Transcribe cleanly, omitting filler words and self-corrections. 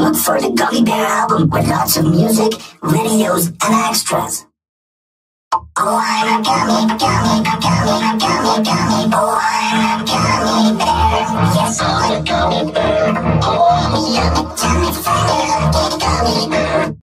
Look for the Gummy Bear album with lots of music, videos, and extras. Oh, I'm a gummy, gummy, gummy, gummy, gummy. Oh, I'm a gummy bear. Yes, I'm a gummy bear. Oh, I'm a yummy, tummy, funny, lucky gummy bear.